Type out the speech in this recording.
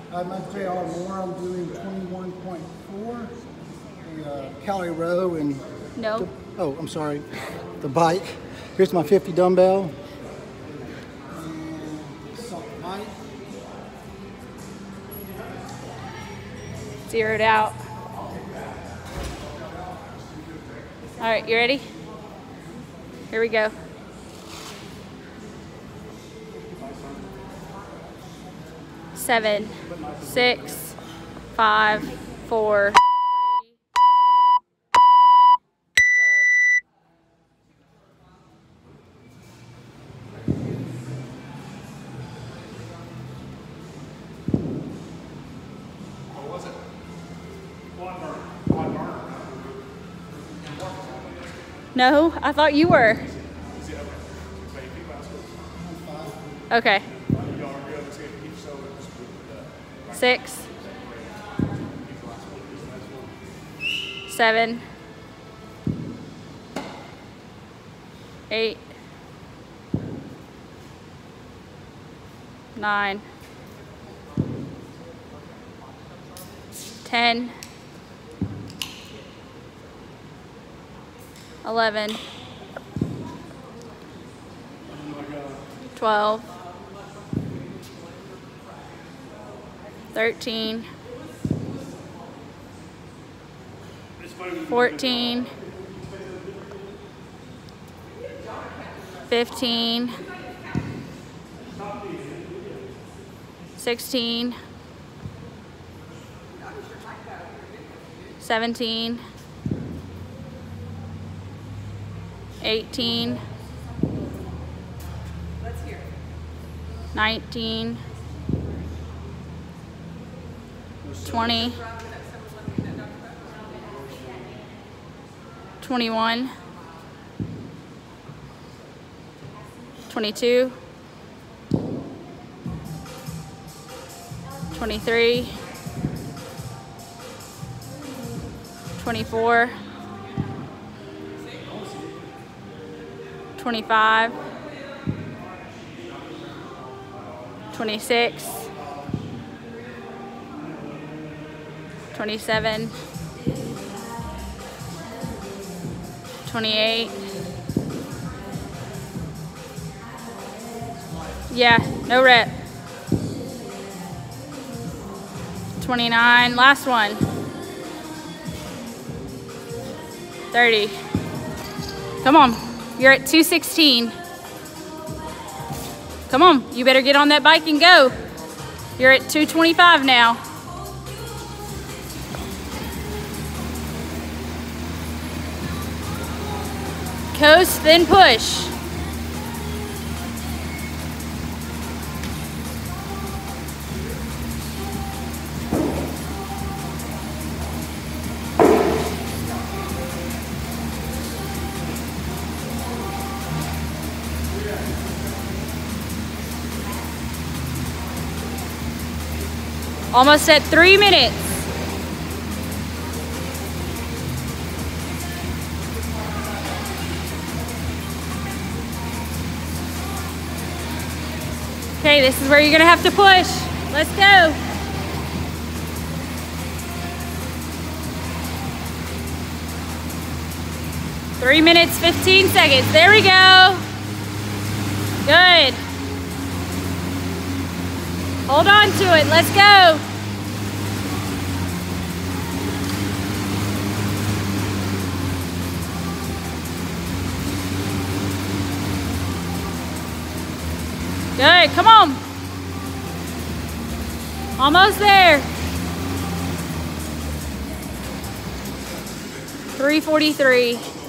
I'm JR Moore. I'm doing 21.4, the calorie row and. No. Oh, I'm sorry. The bike. Here's my 50 dumbbell. And salt bike. Zeroed out. All right, you ready? Here we go. 7, 6, 5, 4, 3, 2, 1, go. No, I thought you were. Okay. 6, 7, 8, 9, 10, 11, 12, 13, 14, 15, 16, 17, 18, 19, 20, 21, 22, 23, 24, 25, 26, 27, 28. Yeah, no rep. 29, last one. 30. Come on, you're at 216. Come on, you better get on that bike and go. You're at 225 now. Coast, then push. Almost at 3 minutes. Okay, this is where you're gonna have to push. Let's go. Three minutes, 15 seconds. There we go. Good. Hold on to it. Let's go. Good. Come on. Almost there. 3:43.